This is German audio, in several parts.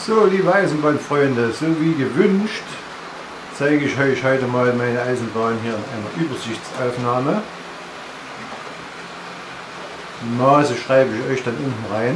So, liebe Eisenbahnfreunde, so wie gewünscht, zeige ich euch heute mal meine Eisenbahn hier in einer Übersichtsaufnahme. Die Maße schreibe ich euch dann unten rein.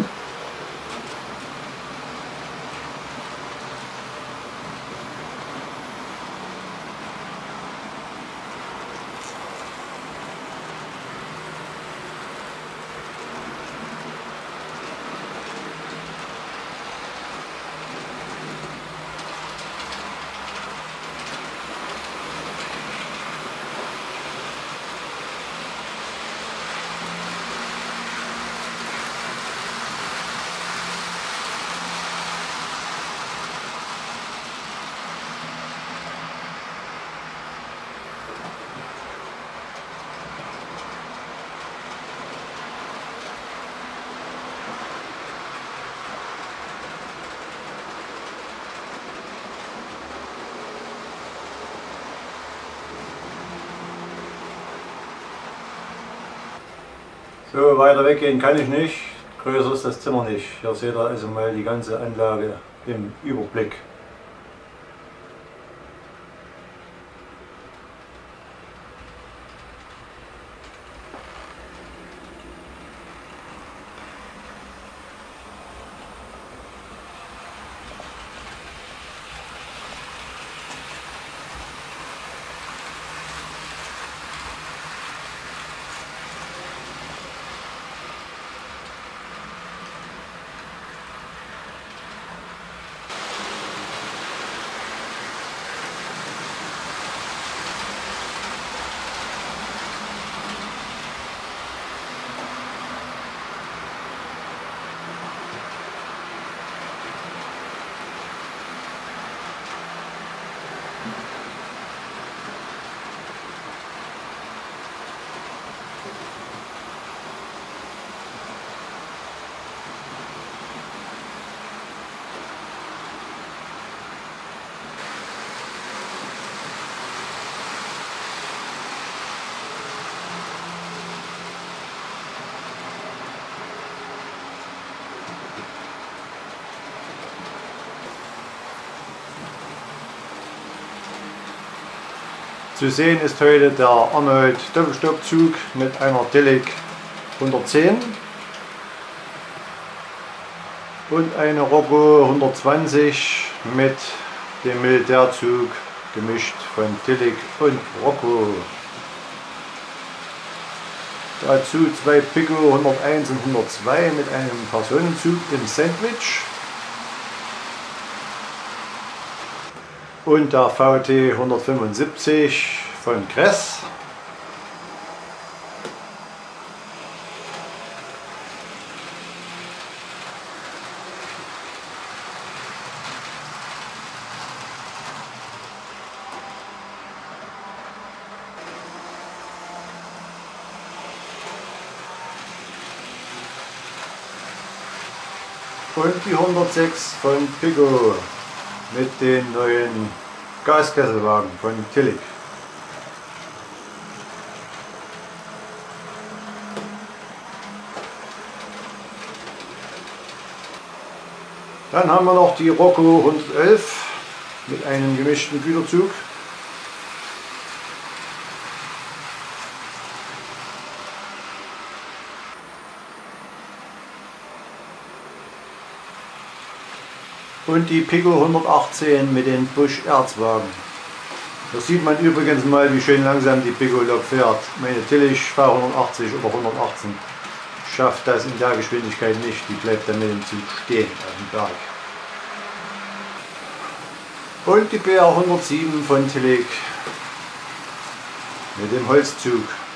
So, weiter weggehen kann ich nicht, größer ist das Zimmer nicht. Hier seht ihr also mal die ganze Anlage im Überblick. Zu sehen ist heute der Arnold Doppelstockzug mit einer Tillich 110 und eine Rocco 120 mit dem Militärzug gemischt von Tillich und Rocco. Dazu zwei Pico 101 und 102 mit einem Personenzug im Sandwich. Und der VT 175 von Kress. Und die 106 von Pico mit den neuen Gaskesselwagen von Tillich. Dann haben wir noch die Rocco 111 mit einem gemischten Güterzug. Und die Pico 118 mit den Busch-Erzwagen. Da sieht man übrigens mal, wie schön langsam die Pico-Lok fährt. Meine Tillich V180 oder 118 schafft das in der Geschwindigkeit nicht. Die bleibt dann mit dem Zug stehen auf dem Berg. Und die BR 107 von Tillich mit dem Holzzug.